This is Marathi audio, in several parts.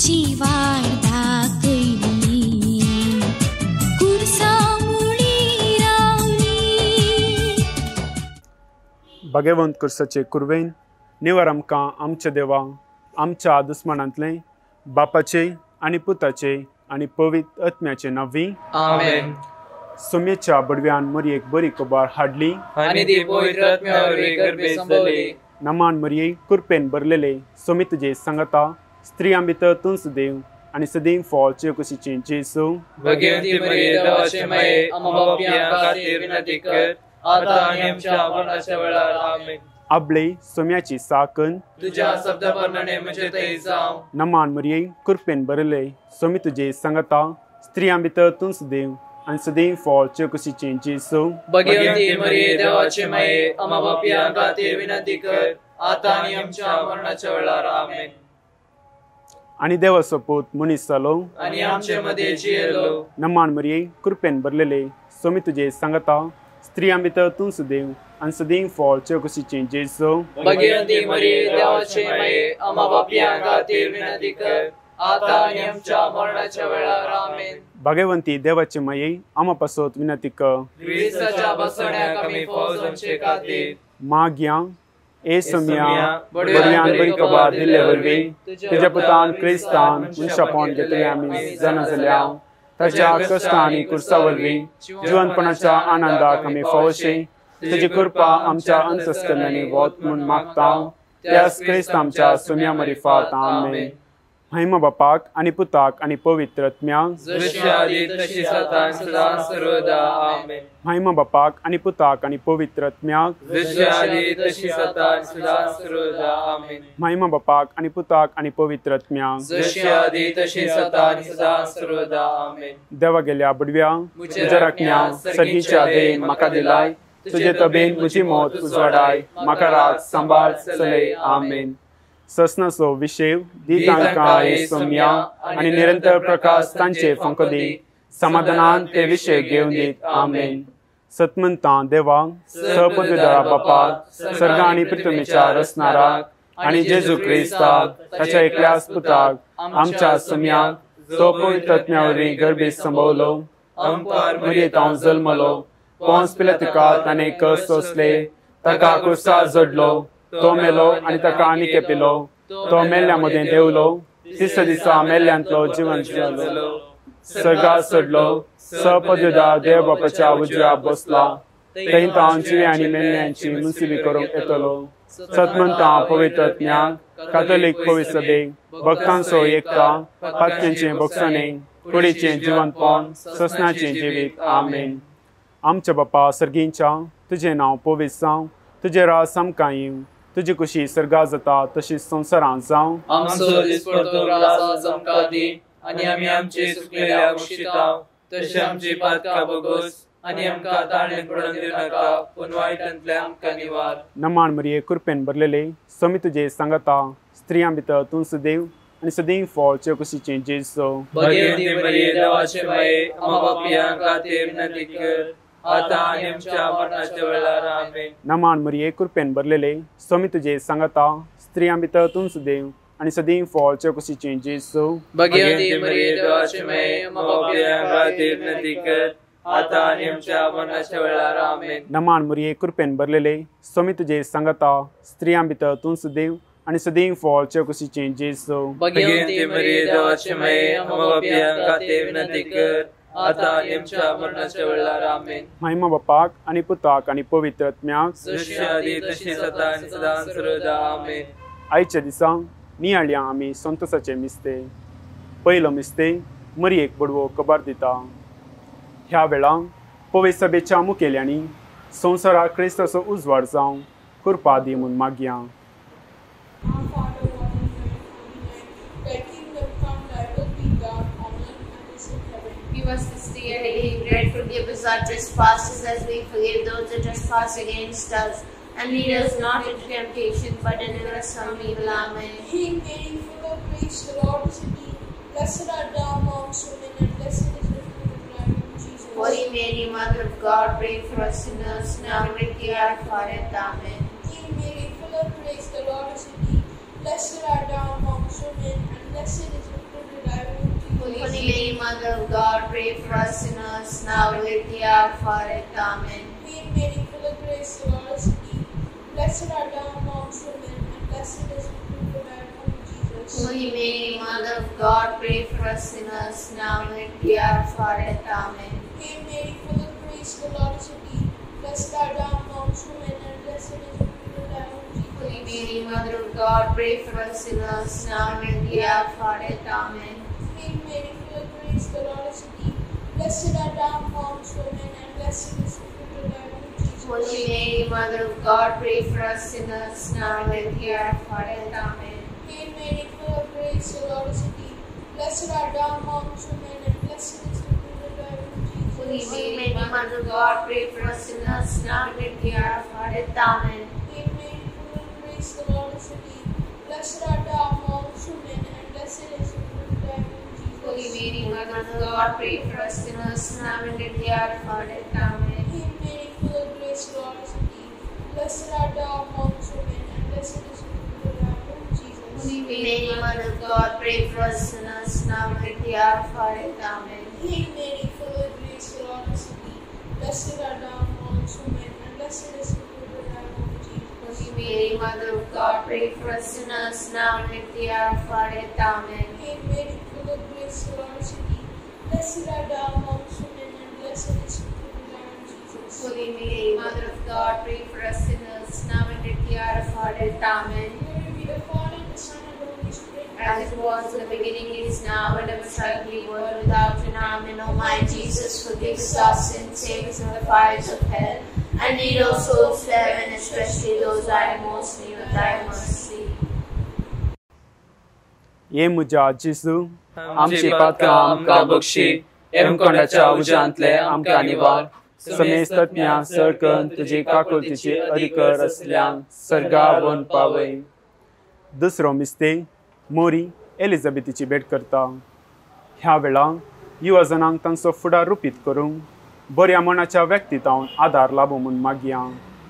तुझी वाट दाखयली कुर्सामुळी रावली. भगवंत कुर्साचे कुरवेन निवार आमकां आमच्या देवा आमच्या दुस्मनांतले बापाचे आनी पुताचे आनी पवित्र आत्म्याचे नांवी आमेन. सोम्येच्या बडव्यान मरयेक बरी खबर हाडली आनी ती पवित्र आत्म्यावरवी गर्भे संभवली. नमान मरये कृपेन भरलेले सोमी तुजे सांगता स्त्रियां भितर तूंच देव आनी सदैव फळ चेकुशीचे जेसू. भगवंती मरिये देवाचे माये आमच्या पापियां खातीर विनंती कर आता आनी आमच्या मरणाच्या वेळार आमेन. आबळे सोम्याची साकन तुझ्या शब्द प्रमाणे म्हणजे थंय जावं. नमान मरये कृपेन भरले सोमी तुजे सांगता स्त्रियां भितर तूंच देव आनी सदैव फळ चेकुशीचे जेसू. भगवंती मरिये देवाचे माये आमच्या पापियां खातीर विनंती कर आता आनी आमच्या मरणाच्या वेळार आमेन. आनी देवाचो पूत मनीस जालो आनी आमचे मध्ये जियेलो. नमान मरये कृपेन भरलेले सोमी तुजे सांगता स्त्रियां भितर तूंच देव आनी सदैव फळ चेकुशीचे जेसू. भगवंती मरिये देवाचे माये आमच्या पापियां खातीर विनंती कर आता आनी आमच्या मरणाच्या वेळार आमेन. भगवंती देवाचे माये आमा पासत विनंती कर. क्रिस्ताच्या बसण्याक आमी फौजांचे खातीर माग्या ए सोम्या बडव्यान बडव्यान बरी खबर दिल्ले वरवीं तुझ्या तुज्या पुतान क्रिस्तान मनशापण घेतले आमी जाणा जाल्या ताच्या कश्टां आनी कुर्सा वरवीं जिवंतपणाच्या आनंदाक आमी फावशे तुजी कृपा आमच्या अंतस्करणांनी वत म्हूण मागता. त्याच क्रिस्त आमच्या सोम्या मरिफात आमेन. महिमा बापाक आनी पुताक आनी पवित्र आत्म्याक जशी आदी तशी सदां सदां सर्वदा आमेन. महिमा बापाक आनी पुताक आनी पवित्र आत्म्याक जशी आदी तशी सदां सदां सर्वदा आमेन. महिमा बापाक आनी पुताक आनी पवित्र आत्म्याक जशी आदी तशी सदां सदां सर्वदा आमेन. देवा गेल्या बडव्या तुज्या राखण्या सर्गीच्या देन म्हाका दिलाय तुजे तबेन म्हजी मौत उजवाडाय म्हाका राख सांबाळ चलय आमेन. ससनाचो विशेव दी तांकां ए सोम्या आनी निरंतर प्रकाश तांचे फंक दी समाधानान ते विशय घेवन दीत आमेन. सतमंतां देवा सहपदवीदारा बापाक सर्ग आनी पृथ्वीच्या रचणाराक आनी जेजू क्रिस्ताक ताच्या एकल्याच पुताक आमच्या सोम्याक तो पवित्र आत्म्यावरवीं गर्भे संभवलो अंपार मरयेंत हांव जल्मलो पोंस पिलातुकांत ताणें कस सोंसले ताका क्रुसार जडलो तो मेलो आनी ताका आनी केपिलो तो मेल्ल्या मदें देंवलो तिसऱ्या दिसा मेल्ल्यांतलो जिवंत जालो सर्गार चडलो सहपदवीदार देव बापाच्या उजव्याक बसला थंय हांव जिवे आनी मेल्ल्यांची मुनसिबी करूंक येतलो. सतमंतां पवित्र आत्म्याक कातोलीक पवित्र सभेक भक्तांचो एकता पातकेंचें भोगसणें कुडीचें जिवंतपण ससनाचें जिवीत आमेन. आमच्या बापा सर्गींच्या तुजें नांव पवित्र जावं तुजें राज आमकां येवं तुजी कुशी सर्गा जाता तशीच संवसारांत जावं. आमचो दिसपडतो रास आमकां दी आनी आमी आमचे चुकलेल्या बक्षितांव तशें आमची पातकां बोगोस आनी आमकां ताळणेंत पडूंक दिवं नाका पूण वायटांतल्यान आमकां निवार. नमान मरये कृपेन भरलेले सोमी तुजे सांगता स्त्रियां भितर तूंच देव आनी सदैव फळ चेकुशीचे जेसू. भगवंती मरिये देवाचे माये आमच्या पापियां खातीर विनंती कर आता आनी आमच्या मरणाच्या वेळार आमेन. नमान मरये कृपेन भरलेले सोमी तुजे सांगता स्त्रियां भितर तूंच देव आनी सदैव फळ चेकुशीचे जेसू. भगवंती मरिये देवाचे माये आमच्या पापियां खातीर विनंती कर आता आनी आमच्या मरणाच्या वेळार आमेन. नमान मरये कृपेन भरलेले सोमी तुजे सांगता स्त्रियां भितर तूंच देव आनी सदैव फळ चेकुशीचे जेसू. भगवंती मरिये देवाचे माये आमच्या पापियां खातीर विनंती कर आता आनी आमच्या मरणाच्या वेळार आमेन. महिमा बापाक आनी पुताक आनी पवित्र आत्म्याक जशी आदी तशी सदां सदां सर्वदा आमेन. आयच्या दिसा नियाळ्या आमी संतोसाचे मिस्ते पयलो मिस्ते मरयेक बडवो खबर दिता. ह्या वेळार पवित्र सभेच्या मुखेल्यांनी संवसाराक क्रिस्ताचो उजवाड जावं कृपा दी म्हूण मागया. Give us this day our daily bread. Forgive us our trespasses as we forgive those who trespass against us. And lead us not into temptation, but deliver us from evil. Amen. Hail Mary, full of grace, the Lord is with thee. Blessed art thou amongst women, and blessed is the fruit of thy womb, Jesus. Holy Mary, Mother of God, pray for us sinners, now and at the hour of our death. Amen. Hail Mary, full of grace, the Lord is with thee. Blessed art thou amongst women, and blessed is the fruit Mother of God, pray for us sinners, now and at the hour of our death. Amen. Hail Mary, full of grace, the Lord is with thee. Blessed art thou amongst women, and blessed is the fruit of thy womb, Jesus. Holy Mary, Mother of God, pray for us sinners, now and at the hour of our death. Amen. Hail Mary, full of grace, the Lord is with thee. Blessed art thou amongst women, and blessed is the fruit of thy womb, Jesus. Holy Mary, Mother of God, pray for us sinners, now and at the hour of our death. Amen. Hail Mary, full of grace, the Lord is with thee. Blessed art thou amongst women, and blessed is the fruit of thy womb, Jesus. Holy Mary, Mother of God, pray for us sinners, now and at the hour of our death. Amen. Hail Mary, full of grace, the Lord is with thee. Blessed art thou amongst women, and blessed is the fruit of thy womb, Jesus. Holy Mary, Mother of God, pray for us sinners, now and at the hour of our death. Amen. Hail Mary, full of grace, the Lord is with thee. Blessed art thou amongst women, and blessed is the fruit of thy womb, Jesus. Holy Mary, Mother of God, pray for us sinners, now and at the hour of our death. Amen. Hail Mary, full of grace, the Lord is with thee. Blessed art thou amongst women, and blessed is the fruit of thy womb, Jesus. Holy Mary, Mother of God, pray for us sinners, now and at the hour of our death. Amen. Hail Mary, full of grace, the Lord is with thee. Blessed art thou amongst women, and blessed is the fruit of thy womb, Jesus. Holy Mary, Mother of God, pray for us sinners, now and at the hour of our death. Amen. Hail Mary, full of grace, the Lord is with thee. Blessed art thou amongst women, and blessed is the fruit of thy womb, Jesus. Holy Mary, Mother of God, pray for us sinners, now and at the hour of our death. Amen. Glory be the Father, the Son, and the Holy Spirit. As it was in the beginning, is now, and ever shall be, world without an Amen. O my Jesus, forgive us our sins, save us from the fires of hell, and lead all souls to heaven, especially those who are most in need of thy mercy. ये म्हज्या जेजू आमची पातकां आमकां बक्षी एमकोंडाच्या उजांतले आमकां निवार समेस्त तज्ञां सरकन तुजे काकुलतीचे अधिकार असल्यान सर्गा वन पावय. दुसरो मिस्तेक मोरी एलिझाबेथीची भेट करता. ह्या वेळार युवजनांक तांचो फुडार रुपीत करूंक बऱ्या मनाच्या व्यक्तित्वान आदार लाभो म्हूण मागया.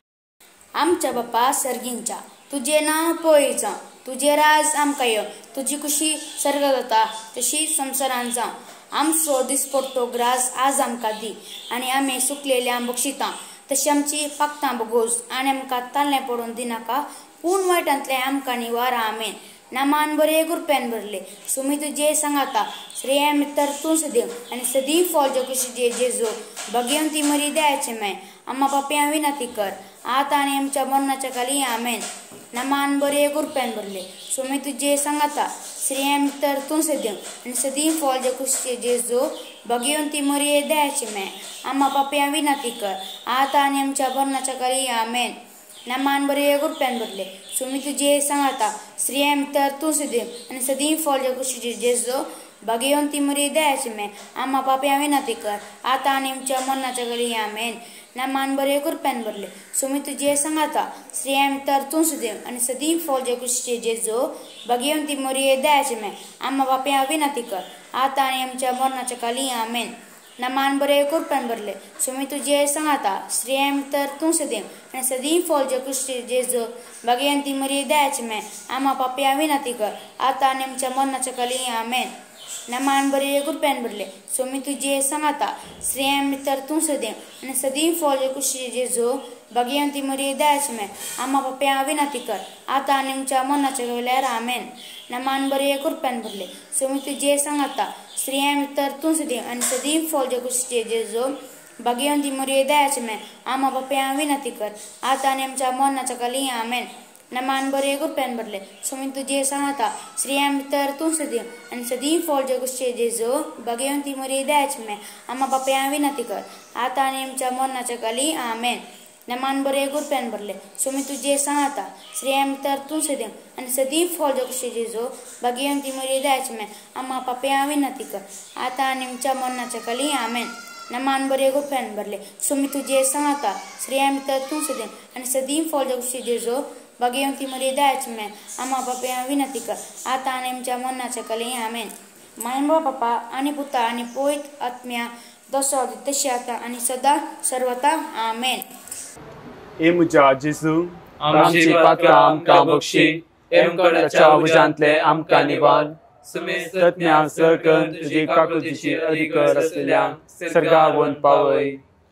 आमच्या बापा सर्गींच्या तुझे नाव पळयचा, तुझे राज आमकां यो, तुजी खुशी सर्ग जाता तशी संवसारांत जावं. आमचो दिसपट्टो ग्रास आज आमकां दी, आनी आमी सुकलेल्या बक्षितां तशी आमची पाखतां बगोस, आनी आमकां ताल्लें पडून दिनाका, पूण वायटांतले आमकां निवार. आमेन. नामान बरे गुरप्यान भरले सुमी तुझे सांगाता श्रेय मित्र तू सदैव आणि सदी फौज कुशीचे जेजो भगवंती मरी द्यायचे मैं आम्हा पाप्या विनंती कर आता आणि आमच्या मरणाच्या खाली. आमेन. नामान बरे गुरप्यान भरले सुमी तुझे सांगाता श्रेय मित्र तू सदैव आणि सदी फौज कुशीचे जेजो भगवंती मरी द्यायचे मैं आम्हा पाप्या विनंती कर आता आणि आमच्या मरणाच्या खाली. आमेन. नामान बरे गुरप्यान भरले सुमी तुझे सांगाता श्रेय मित्र तू सदैव आणि सदी फौज कुशीचे जेजो भगवंती मरी द्यायचे मैं आम्हा पाप्या विनंती कर आता आणि आमच्या मरणाच्या घडी. आमेन. नामान बरे गुरप्यान भरले सुमी तुझे सांगाता श्रेय मित्र तू सदैव आणि सदी फौज कुशीचे जेजो भगवंती मरी द्यायचे मैं आम्हा पाप्या विनंती कर आता आणि आमच्या मरणाच्या खाली. आमेन. नामान बरे गुरप्यान भरले सुमी तुझे सांगाता श्रेय मित्र तू सदैव आणि सदी फौज कुशीचे जेजो भगवंती मरी द्यायचे मैं आम्हा पाप्या विनंती कर आता आणि आमच्या मरणाच्या खाली. आमेन. नामान बरे गुरप्यान भरले सुमी तुझे सांगाता श्रेय मित्र तू सदैव आणि सदी फौज कुशीचे जेजो भगवंती मरी द्यायचे मैं आम्हा पाप्या विनंती कर आता आणि आमच्या मरणाच्या वेळेर. आमेन. नामान बरे गुरप्यान भरले सुमी तुझे सांगाता श्रेय मित्र तू सदैव आणि सदी फौज कुशीचे जेजो भगवंती मरी द्यायचे मैं आम्हा पाप्या विनंती कर आता आणि आमच्या मरणाच्या खाली. आमेन. नामान बरे गुरप्यान भरले सुमी तुझे सांगाता श्रेय मित्र तू सदैव आणि सदी फौज कुशीचे जेजो भगवंती मरी द्यायचे मैं आम्हा पाप्या विनंती कर आता आणि आमच्या मरणाच्या खाली. आमेन. नामान बरे गुरप्यान भरले सुमी तुझे सांगाता श्रेय मित्र तू सदैव आणि सदी फौज कुशीचे जेजो भगवंती मरी द्यायचे मैं आम्हा पाप्या विनंती कर आता आणि आमच्या मरणाच्या खाली. आमेन. नामान बरे गुरप्यान भरले सुमी तुझे सांगाता श्रेय मित्र तू सदैव आणि सदी फौज कुशीचे जेजो भगवंती मरी द्यायचे मैं आम्हा पाप्या विनंती कर आता आणि आमच्या मरणाच्या खाली. आमेन. मायबा बापा आणि पुता आणि पवित्र आत्म्या दसो तशी आता आणि सदा सर्वता. आमेन. ए म्हज्या जेजू आमची पातकां आमकां बक्षी एमकोंडाच्या उजांतले आमकां निवार समेत तज्ञा सर्कन तुझी काकुतीची अधिकार असलेल्या सर्गावन पावय.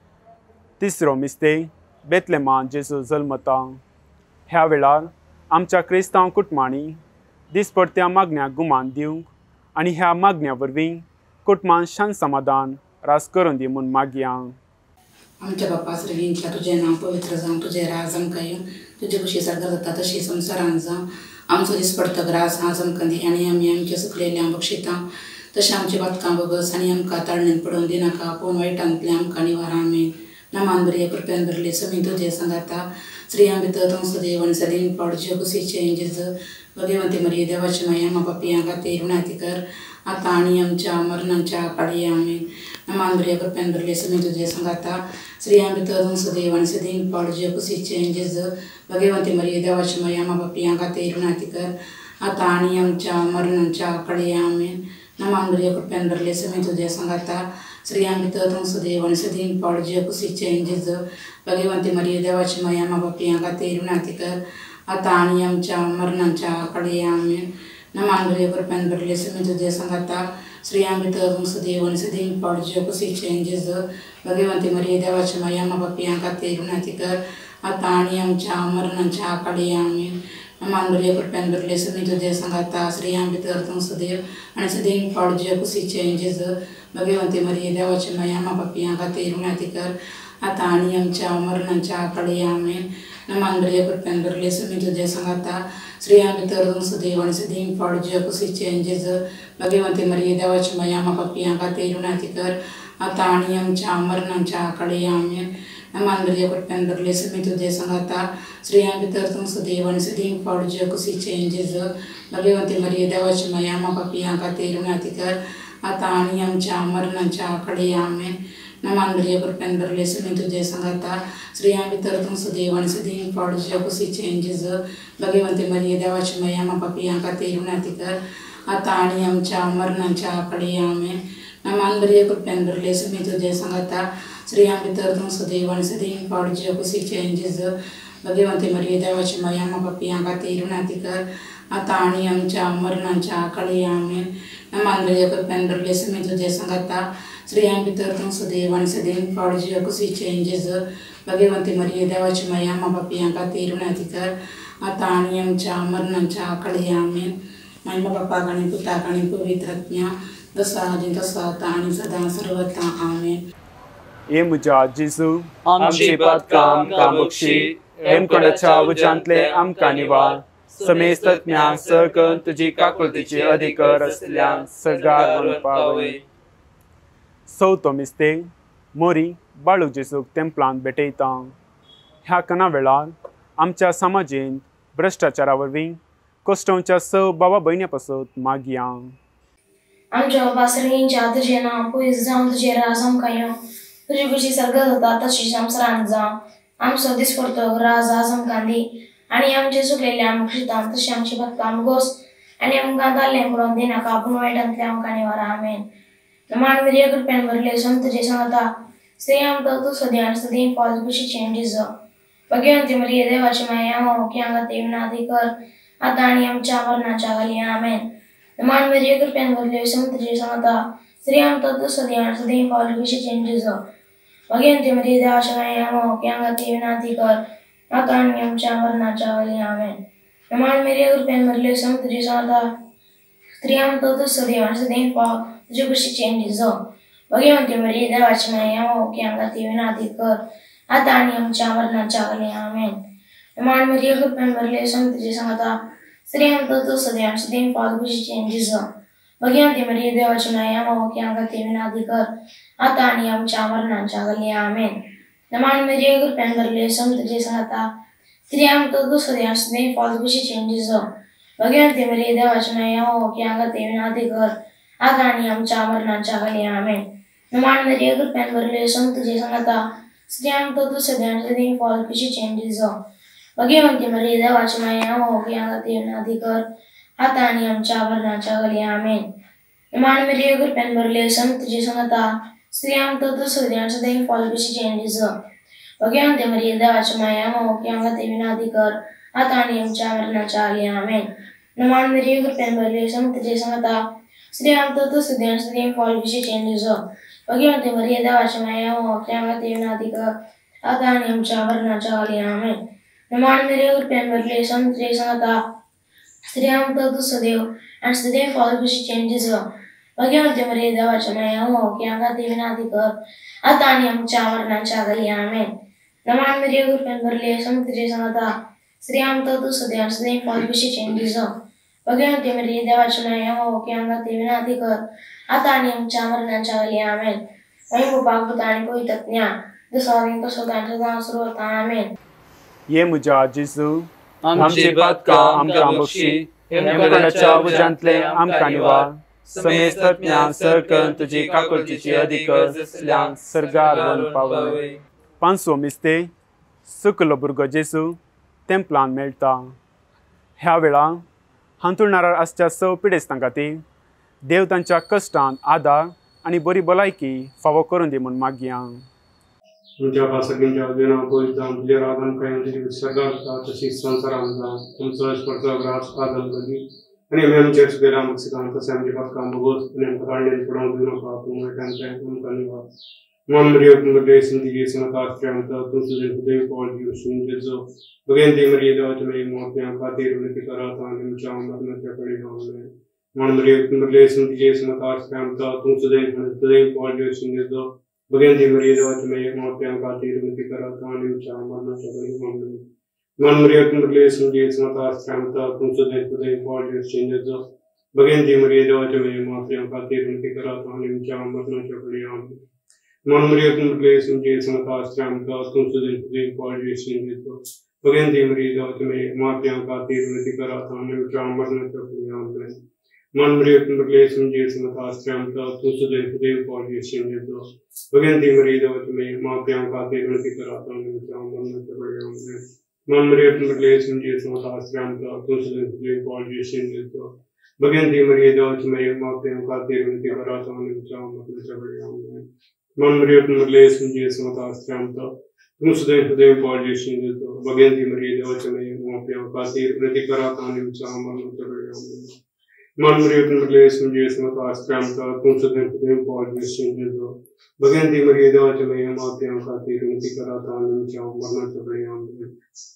तिसरो मिस्तेक बेतलेमान जेजू जल्मता. ह्या वेळार आमच्या क्रिस्तांव कुटुंबांनी दिसपडत्या मागण्याक गुमान दिवंक आनी ह्या मागण्या वरवीं कुटुंबान शांत समाधान रास करून दी म्हूण मागया. आमच्या बापा सर्गींच्या तुझें नांव पवित्र जावं, तुझें राज आमकां येवं, तुजे कुशी सर्ग जाता तशी संवसारांत जावं. आमचो दिसपडतो ग्रास आज आमकां दी आनी आमी आमचे सुकलेल्यांक बक्षिता. तशें आमची बातकां बगस आनी आमकां ताळणेन पडोवन दिनाका, पूण वायटांतल्यान आमकां निवार. आमेन. नमान बरी कृपेन भरले समी तुझे सांगाता. स्त्रियां भितर तूं सदैव आनी सदैव पावडचे कुशीचे जेज भगवंती मरिये देवाची माया मा पापियां खातीर विनंती कर, आतां आनी आमच्या मरणाच्या काळी. आमेन. नमान बरी कृपेन भरले समी तुझे सांगाता. स्त्रियां भितर तूं सदैव आनी सदैव पावडचे कुशीचे जेज भगवंती मरिये देवाची माया मा पापियां खातीर विनंती कर, आतां आनी आमच्या मरणाच्या काळी. आमेन. नमान बरी कृपेन भरले समी तुझे सांगाता. स्त्रियां भितर तूं सदैव आनी सदैव पावडचे कुशीचे जेज भगवंती मरिये देवाची माया मा पापियां खातीर विनंती कर, आतां आनी आमच्या मरणाच्या काळी. आमेन. नमान बरी कृपेन भरले समी तुझे सांगाता. स्त्रियां भितर तूं सदैव आनी सदैव पावडचे कुशीचे जेज भगवंती मरिये देवाची माया मा पापियां खातीर विनंती कर, आतां आनी आमच्या मरणाच्या काळी. आमेन. नमान बरी कृपेन भरले समी तुझे सांगाता. स्त्रियां भितर तूं सदैव आनी सदैव पावडचे कुशीचे जेज भगवंती मरिये देवाची माया मा पापियां खातीर विनंती कर, आतां आनी आमच्या मरणाच्या काळी. आमेन. नमान बरी कृपेन भरले समी तुझे सांगाता. स्त्रियां भितर तूं सदैव आनी सदैव पावडचे कुशीचे जेज भगवंती मरिये देवाची माया मा पापियां खातीर विनंती कर, आतां आनी आमच्या मरणाच्या काळी. आमेन. नमान बरी कृपेन भरले समी तुझे सांगाता. स्त्रियां भितर तूं सदैव आनी सदैव पावडचे कुशीचे जेज भगवंती मरिये देवाची माया मा पापियां खातीर विनंती कर, आतां आनी आमच्या मरणाच्या काळी. आमेन. नमान बरी कृपेन भरले समी तुझे सांगाता. स्त्रियां भितर तूं सदैव आनी सदैव पावडचे कुशीचे जेज भगवंती मरिये देवाची माया मा पापियां खातीर विनंती कर, आतां आनी आमच्या मरणाच्या काळी. आमेन. नमान बरी कृपेन भरले समी तुझे सांगाता. स्त्रियां भितर तूं सदैव आनी सदैव पावडचे कुशीचे जेज भगवंती मरिये देवाची माया मा पापियां खातीर विनंती कर, आतां आनी आमच्या मरणाच्या काळी. आमेन. नमान बरी कृपेन भरले समी तुझे सांगाता. स्त्रियां भितर तूं सदैव आनी सदैव पावडचे कुशीचे जेज भगवंती मरिये देवाची माया मा पापियां खातीर विनंती कर, आतां आनी आमच्या मरणाच्या काळी. आमेन. महिमा बापाक आनी पुताक आनी पवित्र आत्म्या जसा आदी तसा आतां आनी सदां सर्वदा. आमेन. हे म्हज्या जेजू आमची पातकां आमकां बक्षी, हेमखंडाच्या उज्यांतले आमकां निवार. समेस्त तज्ञांक सर्कन तुजी काकुतीची अधिकार असलेल्या सर्गार व्हरून पावय. चवथो मिस्तेक मोरी बाळू जेजूक तेंपलांत भेटयता. ह्या कना वेळार आमच्या समाजीन भ्रश्टाचारा वरवीं कोस्टोवच्या भावा भयण्या पासत मागया. आमच्या बापा सर्गींच्या तुझें नांव पवित्र जावं, तुजें राज आमकां येवं, तुजी कुशी सर्ग जाता तशी संवसारांत जावं. आमचो दिसपडतो राज आज आमकां दी आनी आमचे सुकलेल्यांक बक्षिता. तशी आमची बातकां बगोस आनी आमकां ताळणेन पडोवन दिनाका, पूण वायटांतल्यान आमकां निवार. आमेन. नमान बरी कृपेन भरले समी तुझे सांगाता. स्त्रियां भितर तूं सदैव आनी सदैव पावडचे कुशीचे जेज भगवंती मरिये देवाची माया मा पापियां खातीर विनंती कर, आतां आनी आमच्या मरणाच्या काळी. आमेन. नमान बरी कृपेन भरले समी तुझे सांगाता. स्त्रियां भितर तूं सदैव आनी सदैव पावडचे कुशीचे जेज भगवंती मरिये देवाची माया मा पापियां खातीर विनंती कर, आतां आनी आमच्या मरणाच्या काळी. आमेन. नमान बरी कृपेन भरले समी तुझे सांगाता. स्त्रियां भितर तूं सदैव आनी सदैव पावडचे कुशीचे जेज भगवंती मरिये देवाची माया मा पापियां खातीर विनंती कर, आतां आनी आमच्या मरणाच्या काळी. आमेन. नमान बरी कृपेन भरले समी तुझे सांगाता. स्त्रियां भितर तूं सदैव आनी सदैव पावडचे कुशीचे जेज भगवंती मरिये देवाची माया मा पापियां खातीर विनंती कर, आतां आनी आमच्या मरणाच्या काळी. आमेन. नमान बरी कृपेन भरले समी तुझे सांगाता. स्त्रियां भितर तूं सदैव आनी सदैव पावडचे कुशीचे जेज भगवंती मरिये देवाची माया मा पापियां खातीर विनंती कर, आतां आनी आमच्या मरणाच्या काळी. आमेन. नमान बरी कृपेन भरले समी तुझे सांगाता. स्त्रियां भितर तूं सदैव आनी सदैव पावडचे कुशीचे जेज भगवंती मरिये देवाची माया मा पापियां खातीर विनंती कर, आतां आनी आमच्या मरणाच्या काळी. आमेन. नमान बरी कृपेन भरले समी तुझे सांगाता. स्त्रियां भितर तूं सदैव आनी सदैव पावडचे कुशीचे जेज भगवंती मरिये देवाची माया मा पापियां खातीर विनंती कर, आतां आनी आमच्या मरणाच्या काळी. आमेन. Naman Maria Gurpen some the Jessamata, Sri Amta to Sudan, Sri Fall Vishi changes up. Again, the Maria Davashamaya or Kamati Natika, Adanium Chavarna Charlie Amen. Naman Maria Gurpen some Jessamata, Sri Amta to Sudio, and Sri Fall Vishi changes up. Again, the Maria Davashamaya or Kamati Natika, Adanium Chavarna Charlie Amen. Naman Maria Gurpen some Jessamata. Sri Amta to Sudan, Sri Fall Vishi changes up. Again, the Maria Davashamaya or Kamati Natika, Adanium Chavarna Charlie Amen. I am Bhagavatan Poitatnya, the Sovereign to Sultan Suro Amen. ये मुझा जिसु आमची बात का आमका बक्षी एमकडच्या भुजांतले आमका निवार समेस्तज्ञा सरकन तुझी काकुलतीची अधिकर जसल्यान सरगार वन पावले पांचवो मिस्ते सुकलो भुरगो जेसू तेंपलान मेळटा ह्या वेळा हांतुरणारा आसच्या सव पिडेस्तांका ती देव तांच्या कश्टांत आदार आनी बरी भलायकी फावो करून दी म्हूण मागया तुमच्या भासकींच्या देना पळय जावन तुजे राधन कांय सरगार तशी संसारान जावन तुमचो स्पर्धा ग्रास आदल करी आनी आमी आमचेर सुगेला मक्सिकान तशें आमचे पथकां बघोस आनी आमकां ताळणेन पडोवंक दिवं नाका तूं मेळटांचें आमकां निवार मन Maria तुमगे सिंधी समतास्त्र्यांत तूं तुजें हृदय पॉल दिवसून जेजो बगेन ती Maria देवाचे मोत्यां खातीर विनंती करात आनी आमच्या मरणाच्या कडेन आमलें मन Maria तुमगे सिंधी समतास्त्र्यांत तूं तुजें हृदय पॉल दिवसून जेजो बगेन ती Maria देवाचे मोत्यां खातीर विनंती करात आनी आमच्या मरणाच्या कडेन आमलें मन Maria तुमगे सिंधी समतास्त्र्यांत तूं तुजें हृदय पॉल दिवसून जेजो बगेन ती Maria देवाचे मोत्यां खातीर विनंती करात आनी आमच्या मरणाच्या कडेन आमलें मन Maria तुमगे सिंधी समतास्त्र्यांत तूं तुजें हृदय पॉल दिवसून जेजो बगेन ती Maria देवाचे मोत्यां खातीर विनंती करात आनी आमच्या मरणाच्या कडेन आमलें मन Maria तुमगे सिंधी समतास्त्र्यांत तूं तुजें हृदय पॉल दिवसून जेजो बगेन ती Maria देवाचे मोत्यां खातीर विनंती करात आनी आमच्या मरणाच्या कडेन आमलें मन Maria तुमगे सिंधी समतास्त्र्यांत तूं तुजें हृदय पॉल दिवसून जेजो बगेन ती Maria देवाचे मोत्यां खातीर विनंती करात आनी आमच्या मरणाच्या कडेन आमलें मन Maria तुमगे सिंधी समतास्त्र्यांत तूं तुजें हृदय पॉल दिवसून जेजो बगेन ती Maria देवाचे मोत्यां खातीर विनंती करात आनी आमच्या मरणाच्या कडेन आमलें मन Maria तुमगे सिंधी समतास्त्र्यांत तूं तुजें हृदय पॉल दिवसून जेजो बगेन ती Maria देवाचे मोत्यां खातीर विनंती करात आनी आमच्या मरणाच्या कडेन आमलें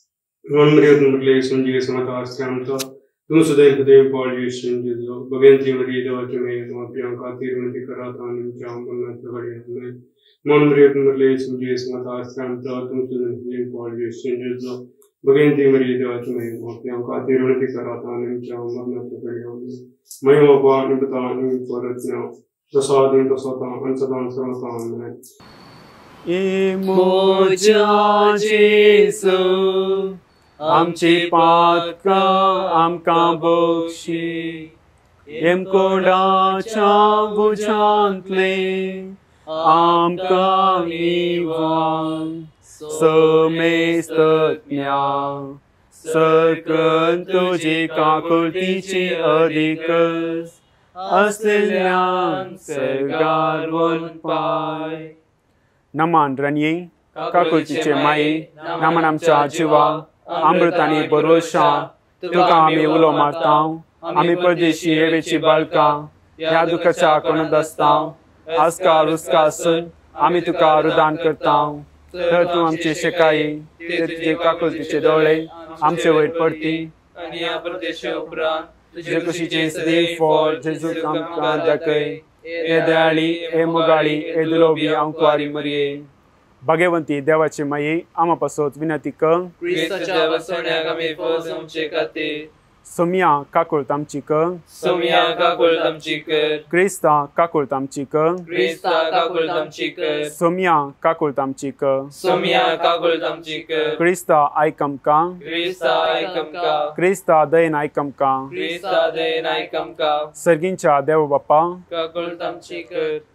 मन Maria तुमगे सिंधी समतास्त्र्यांत तूं तुजें हृदय पॉल दिवसून जेजो बगेन ती Maria देवाचे मोत्यां खातीर विनंती करात आनी आमच्या मरणाच्या कडेन आमलें मन Maria तुमगे सिंधी समतास्त्र्यांत तूं तुजें हृदय पॉल दिवसून जेजो बगेन ती Maria देवाचे मोत्यां खातीर विनंती करात आनी आमच्या मरणाच्या कडेन आमलें महिमा बाबा आनी पिता आनी पवित्र प्रसाद आनी तसोता आनी सदां सर्वदा आमेन ए मोजा जेसू आमची पातका आमकां बक्षी एमकोडाच्या भुजांतले आमकां निवार समेस्तज्ञा सरकन तुजी काकुलतीची अधिकर असल्यान सरगार वन पाय नमान रण्ये काकुलतीचे माये नमान आमच्या जिवा अमृतानी भरोशा तुका आमी उलो मारतांव आमी परदेशी येवेची बाळकां ह्या दुखाच्या कोणात आसतांव आस्कार उस्कासून आमी तुका रुदान करतांव तर तूं आमची शिकायी ते तुजे काकुलतीचे दोळे आमचे वयर पडटी आनी ह्या परदेशा उपरांत तुजे कुशीचे सदैव फळ जेजूक आमकां दाखय हे दयाळी हे मोगाळी हे दुलोबी आंकवारी मरिये भाग्यवंती देवाची माये आमा पासत विनंती कर क्रिस्ताच्या वसण्याक आमी फळ आमचे खातीर सोम्या काकुळत आमची कर सोम्या काकुळत आमची कर क्रिस्ता काकुळत आमची कर क्रिस्ता काकुळत आमची कर सोम्या काकुळत आमची कर सोम्या काकुळत आमची कर क्रिस्ता आयक आमकां क्रिस्ता आयक आमकां क्रिस्ता दयेन आयक आमकां क्रिस्ता दयेन आयक आमकां सर्गींच्या देव बाप्पा काकुळत आमची कर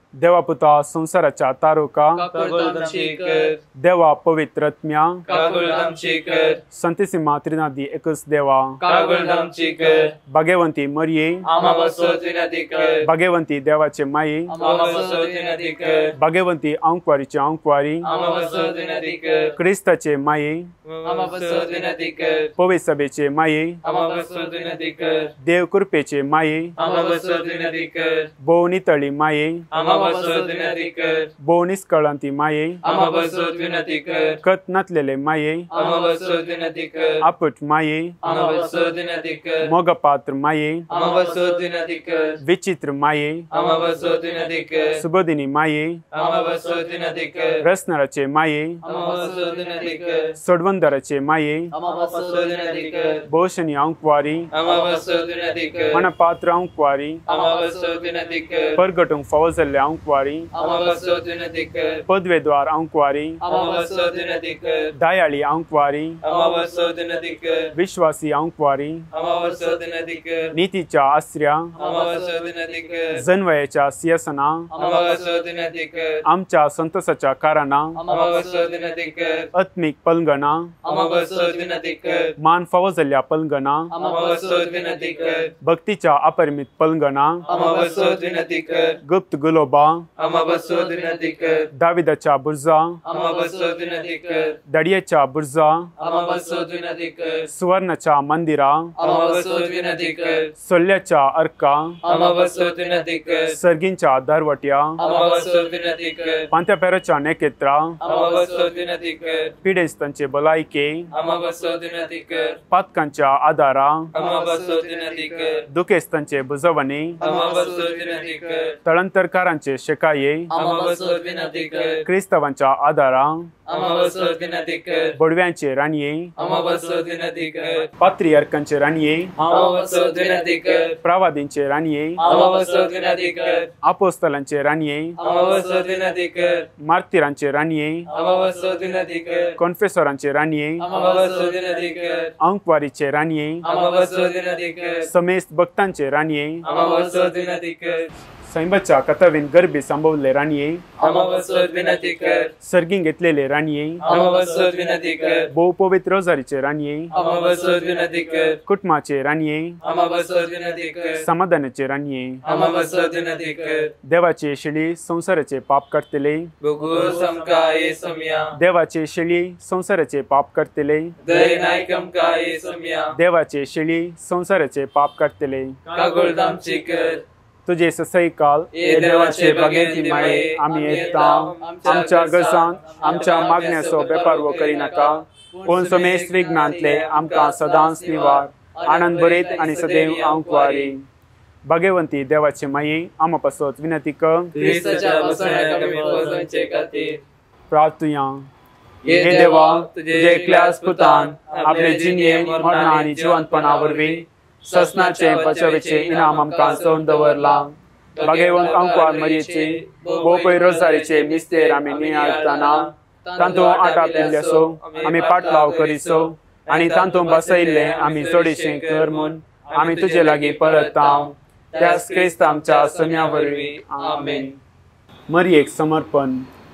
देवा पुता संसाराच्या तारोका काकूळ तामची कर देवा पवित्रत्म्या काकूळ तामची कर संतसिमा त्रिनादी एकच देवा काकूळ तामची कर भाग्यवंती मरिये आमा बसोत विनंती कर भाग्यवंती देवाचे माये आमा बसोत विनंती कर भाग्यवंती अंकवारीचे अंकवारी आमा बसोत विनंती कर क्रिस्ताचे माये आमा बसोत विनंती कर पवित्र सभेचे माये आमा बसोत विनंती कर देव कृपेचे माये आमा बसोत विनंती कर भोव नितळी माये आमा बसोत विनंती कर भोव निष्कळंती माये आमा बसोत विनंती कर कत नसलेले माये आमा बसोत विनंती कर आपट माये आमा बसोत विनंती कर मोगपात्र माये आमा बसोत विनंती कर विचित्र माये आमा बसोत विनंती कर सुबोधिनी माये आमा बसोत विनंती कर रसनराचे माये आमा बसोत विनंती कर सोडवंदराचे माये आमा बसोत विनंती कर भोषणी अंकवारी आमा बसोत विनंती कर मनपात्र अंकवारी आमा बसोत विनंती कर परगटूंक फावो जाल्ल्या अंकवारी आमा बसोत विनंती कर पदवेद्वार अंकवारी आमा बसोत विनंती कर दयाळी अंकवारी आमा बसोत विनंती कर विश्वासी अंकवारी आमा बसोत विनंती कर नीतीच्या आश्र्या आमा बसोत विनंती कर जन्वयाच्या सिंहासना आमा बसोत विनंती कर आमच्या संतसाच्या कारणा आमा बसोत विनंती कर आत्मिक पलंगना आमा बसोत विनंती कर मान फावो जाल्ल्या पलंगना आमा बसोत विनंती कर भक्तीच्या अपरिमित पलंगना आमा बसोत विनंती कर गुप्त गुलोबा आमा बसोत विनंती कर दाविदाच्या बुर्जा आमा बसोत विनंती कर दडयेच्या बुर्जा आमा बसोत विनंती कर सुवर्णाच्या मंदिरा आमा बसोत विनंती कर सोल्ल्याच्या अर्का आमा बसोत विनंती कर सर्गींच्या दरवट्या आमा बसोत विनंती कर पांत्यापेराच्या नेकेत्रा आमा बसोत विनंती कर पिडेस्तांचे भलायके आमा बसोत विनंती कर पातकांच्या आदारा आमा बसोत विनंती कर दुखेस्तांचे बुजवणे आमा बसोत विनंती कर तळंतरकारांचे शेकाये आमा बसोत विनंती कर क्रिस्तवांच्या आदारा आमा बसोत विनंती कर बडव्यांचे राणये आमा बसोत विनंती कर पात्रियार्कांचे राणये आमा बसोत विनंती कर प्रवादींचे राणये आमा बसोत विनंती कर अपोस्तलांचे राणये आमा बसोत विनंती कर मार्तिरांचे राणये आमा बसोत विनंती कर कॉन्फेसरांचे राणये आमा बसोत विनंती कर अंकवारीचे राणये आमा बसोत विनंती कर समेस्त भक्तांचे राणये आमा बसोत विनंती कर सैंबाच्या कथावीन गर्भी संभवले राणये आमा बसोत विनंती कर सर्गीं घेतलेले राणये आमा बसोत विनंती कर भोव पवित्र रोजारीचे राणये आमा बसोत विनंती कर कुटुंबाचे राणये आमा बसोत विनंती कर समाधानाचे राणये आमा बसोत विनंती कर देवाचे शेळी संसाराचे पाप करतले बघू समका ये सम्या देवाचे शेळी संसाराचे पाप करतले दय नायकमका ये सम्या देवाचे शेळी संसाराचे पाप करतले कागोळ दामची कर तुझे ससई काल ये देवाचे भगेंती माये आम्ही येता आमच्या गरजांत आमच्या मागण्याचो बेपार वो करी नाका पूण समेस्त विघ्नांतले आमकां सदांच निवार आनंद बरेत आनी सदैव अंकवारी भाग्यवंती देवाचे माये आमा पासत विनंती कर क्रिस्ताच्या बसण्याच्या कमी फौजांचे खातीर प्रार्थुया हे देवा तुझे एकल्याच पुतान आपले जिणे मरणा आनी जिवंतपणा वरवीं ससनाचे पचवेचे इनाम आमकां सोन दवरला भाग्यवंत अंकवार मरयेचे भोव रोजारीचे मिस्तेर आमी नियाळटाना तांतूं आटा पिल्ल्यासो आमी पाटलाव करिसो आनी तांतूं बसयल्ले आमी चडशें कर म्हूण आमी तुजे लागीं परतांव त्याच क्रिस्त आमच्या सम्या वरवीं आमेन. मरयेक समर्पण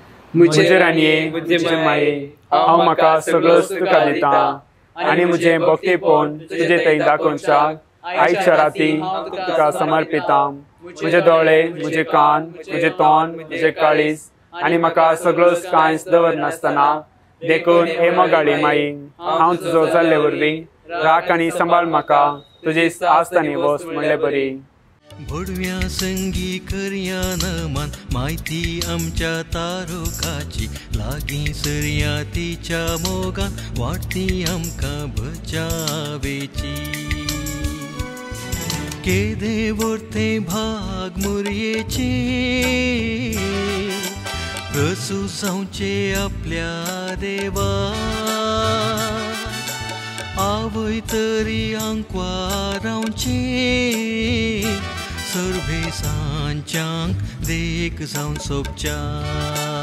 म्हजे राणये म्हजे माये हांव म्हाका सगळोच तुका दिता आनी म्हजें भक्तीपण तुजे थंय दाखोवच्याक आयच्या राती तुका समर्पिता. म्हजे दोळे म्हजे कान म्हजे तोंड म्हजे काळीज आनी म्हाका सगळोच कांयच दवरनासतना देखून हे मोगाळी माई हांव तुजो जाल्ले वरवीं राख आनी सांबाळ म्हाका तुजी आस्तानी वस्त म्हणले बरी. भडव्या संगी करया नमान माहिती आमच्या तारोकाची लागीं सरया तिच्या मोगान वाटती आमकां बचावेची. केदे वर्थे भाग मुरयेचे प्रसूत जावचे आपल्या देवा. आवय तरी अंकवारांचे सर्वे सांच्याक देख जावन सोबच्या.